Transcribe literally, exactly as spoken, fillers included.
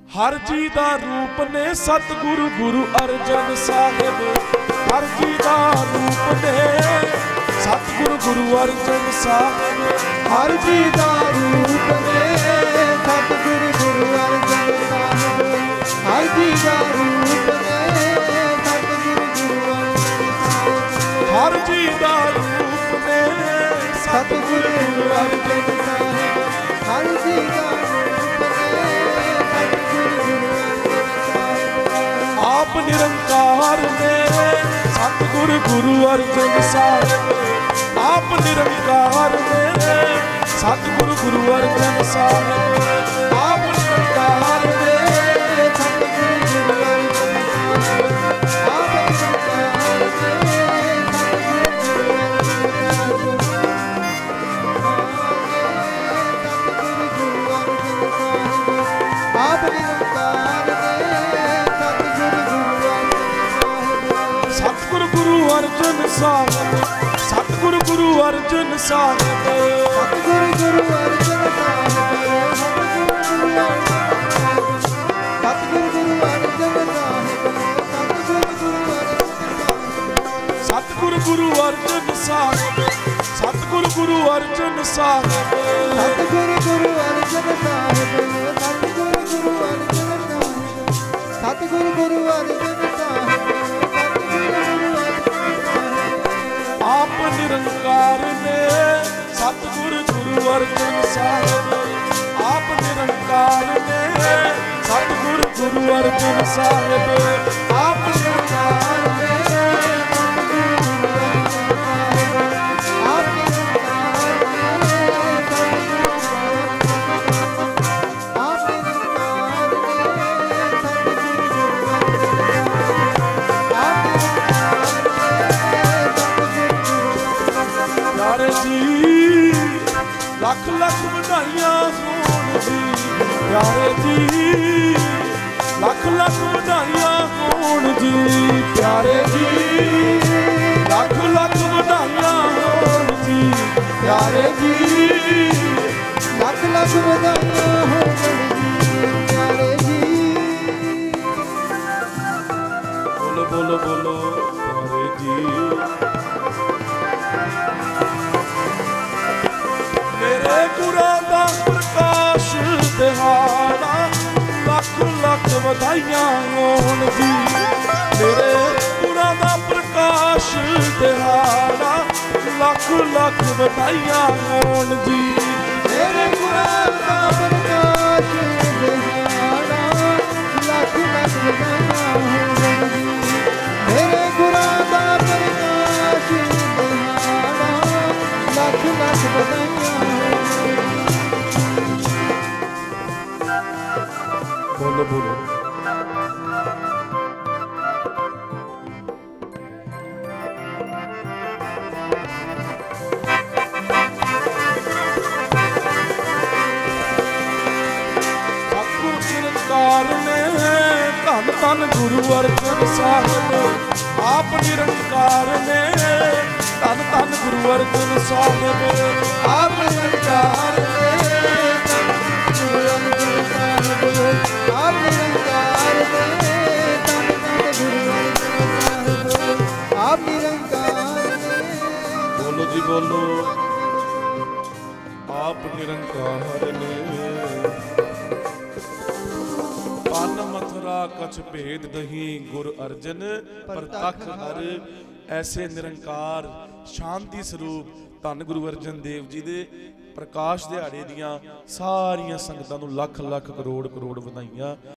हर जी दा रूप ने सतगुरु गुरु अर्जन साहिब। हर जी दा रूप ने सतगुरु गुरु अर्जन साहिब। हर जी दा रूप ने सतगुरु गुरु अर्जन साहिब। हर जी दा रूप ने सतगुरु गुरु अर्जन साहिब। हर जी दा रूप ने सतगुरु गुरु अर्जन साहिब। हर जी दा रूप ने सतगुरु गुरु अर्जन साहिब। आप निरंकार ने सतगुरु गुरु अर्जन साहिब। आप निरंकार ने सतगुरु गुरु अर्जन साहिब। आप निरंकार ने सतगुरु गुरु अर्जन साहिब। आप निरंकार ने सतगुरु गुरु अर्जन साहिब। सतगुरु गुरु अर्जन साहिब। सतगुरु गुरु अर्जन साहिब। सतगुरु गुरु अर्जन साहिब। सतगुरु गुरु अर्जन साहिब। सतगुरु गुरु अर्जन साहिब। सतगुरु गुरु अर्जन साहिब। सतगुरु गुरु अर्जन साहिब। सतगुरु गुरु अर्जन साहिब। सतगुरु गुरु अर्जन साहिब। आप निरंकार ने सतगुरु गुरु अर्जन साहिब। आप निरंकार ने सतगुरु गुरु अर्जन साहिब। आप निरंकार ने लख लख बधाइयां होण जी प्यारे जी। लख लख बधाइयां होण जी प्यारे जी। लख लख बधाइयां होण जी प्यारे जी। लख लख बधाइयां होण जी प्यारे जी। बोलो बोलो बोलो प्यारे जी। मेरे गुरां दा प्रकाश दिहाड़ा लख लख बधाइयां होण जी। मेरे गुरां दा प्रकाश दिहाड़ा लख लख बधाइयां होण जी। मेरे गुरां दा प्रकाश दिहाड़ा लख लख बधाइयां होण जी। मेरे गुरां दा प्रकाश दिहाड़ा लख लख बधाइयां। बोलो बोलो सतगुरु निरंकार ने धन धन गुरु अर्जन साहिब। आप निरंकार ने धन धन गुरु अर्जन साहिब। आप निरंकार ने आप निरंकार ने धन धन गुरु अर्जन साहिब। आप निरंकार ने बोलो जी बोलो आप निरंकार ने। पन मथुरा कछ भेद दही गुर अर्जन प्रतख हर। ऐसे निरंकार शांति स्वरूप धन गुरु अर्जन देव जी दे प्रकाश दिहाड़े दियां सारियां संगतां नूं लख लख करोड़ करोड़ ਵਧਾਈਆਂ।